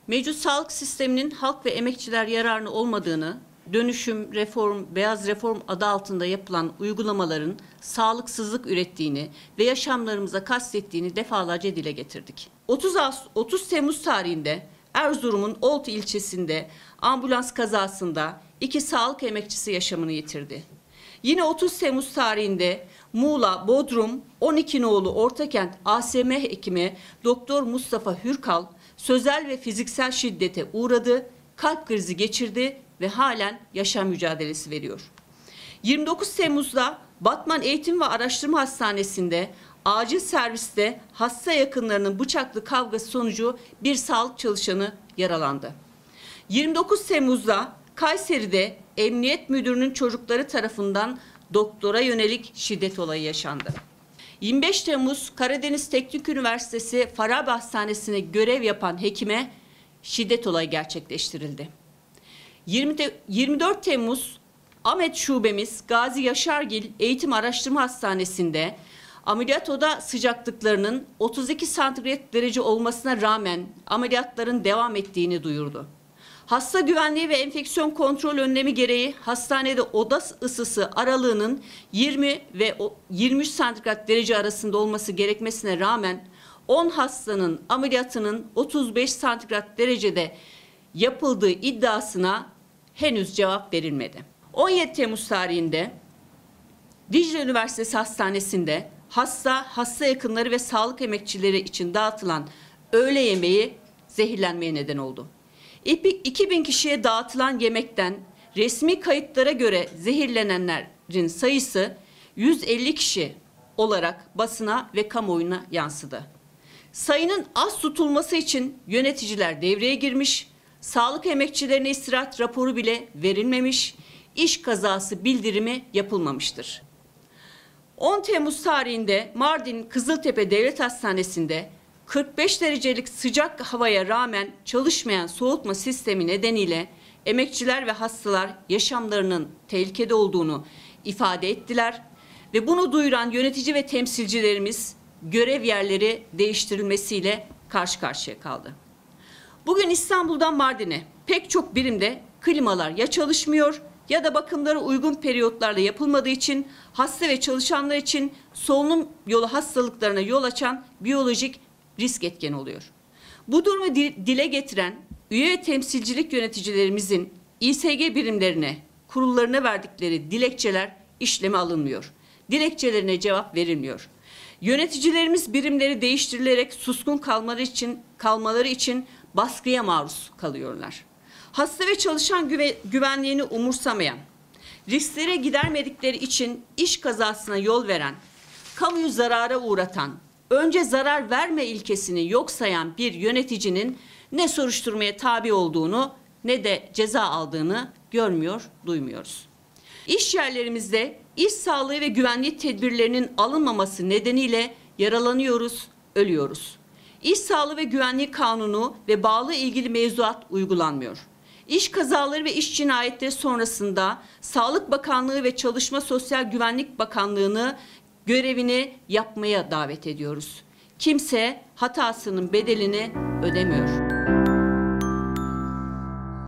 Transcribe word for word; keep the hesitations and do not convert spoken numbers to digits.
Mevcut sağlık sisteminin halk ve emekçiler yararına olmadığını, dönüşüm, reform, beyaz reform adı altında yapılan uygulamaların sağlıksızlık ürettiğini ve yaşamlarımıza kastettiğini defalarca dile getirdik. otuz Temmuz tarihinde Erzurum'un Oltu ilçesinde ambulans kazasında iki sağlık emekçisi yaşamını yitirdi. Yine otuz Temmuz tarihinde Muğla, Bodrum, on iki nolu Ortakent A S M hekimi Doktor Mustafa Hürkal sözel ve fiziksel şiddete uğradı, kalp krizi geçirdi ve halen yaşam mücadelesi veriyor. yirmi dokuz Temmuz'da Batman Eğitim ve Araştırma Hastanesi'nde acil serviste hasta yakınlarının bıçaklı kavgası sonucu bir sağlık çalışanı yaralandı. yirmi dokuz Temmuz'da Kayseri'de Emniyet Müdürü'nün çocukları tarafından doktora yönelik şiddet olayı yaşandı. yirmi beş Temmuz Karadeniz Teknik Üniversitesi Farabi Hastanesi'ne görev yapan hekime şiddet olayı gerçekleştirildi. yirmi dört Temmuz Ahmet Şubemiz Gazi Yaşargil Eğitim Araştırma Hastanesi'nde ameliyat oda sıcaklıklarının otuz iki santigrat derece olmasına rağmen ameliyatların devam ettiğini duyurdu. Hasta güvenliği ve enfeksiyon kontrol önlemi gereği hastanede oda ısısı aralığının yirmi ve yirmi üç santigrat derece arasında olması gerekmesine rağmen on hastanın ameliyatının otuz beş santigrat derecede yapıldığı iddiasına henüz cevap verilmedi. on yedi Temmuz tarihinde Dicle Üniversitesi Hastanesi'nde hasta, hasta yakınları ve sağlık emekçileri için dağıtılan öğle yemeği zehirlenmeye neden oldu. iki bin kişiye dağıtılan yemekten resmi kayıtlara göre zehirlenenlerin sayısı yüz elli kişi olarak basına ve kamuoyuna yansıdı. Sayının az tutulması için yöneticiler devreye girmiş, sağlık emekçilerine istirahat raporu bile verilmemiş, iş kazası bildirimi yapılmamıştır. on Temmuz tarihinde Mardin Kızıltepe Devlet Hastanesi'nde kırk beş derecelik sıcak havaya rağmen çalışmayan soğutma sistemi nedeniyle emekçiler ve hastalar yaşamlarının tehlikede olduğunu ifade ettiler ve bunu duyuran yönetici ve temsilcilerimiz görev yerleri değiştirilmesiyle karşı karşıya kaldı. Bugün İstanbul'dan Mardin'e pek çok birimde klimalar ya çalışmıyor ya da bakımları uygun periyotlarla yapılmadığı için hasta ve çalışanlar için solunum yolu hastalıklarına yol açan biyolojik risk etkeni oluyor. Bu durumu dile getiren üye ve temsilcilik yöneticilerimizin İ S G birimlerine, kurullarına verdikleri dilekçeler işleme alınmıyor. Dilekçelerine cevap verilmiyor. Yöneticilerimiz birimleri değiştirilerek suskun kalmaları için, kalmaları için baskıya maruz kalıyorlar. Hasta ve çalışan güve, güvenliğini umursamayan, risklere gidermedikleri için iş kazasına yol veren, kamuyu zarara uğratan, önce zarar verme ilkesini yok sayan bir yöneticinin ne soruşturmaya tabi olduğunu ne de ceza aldığını görmüyor, duymuyoruz. İş yerlerimizde iş sağlığı ve güvenlik tedbirlerinin alınmaması nedeniyle yaralanıyoruz, ölüyoruz. İş sağlığı ve güvenlik kanunu ve bağlı ilgili mevzuat uygulanmıyor. İş kazaları ve iş cinayetleri sonrasında Sağlık Bakanlığı ve Çalışma Sosyal Güvenlik Bakanlığı'nı görevini yapmaya davet ediyoruz. Kimse hatasının bedelini ödemiyor.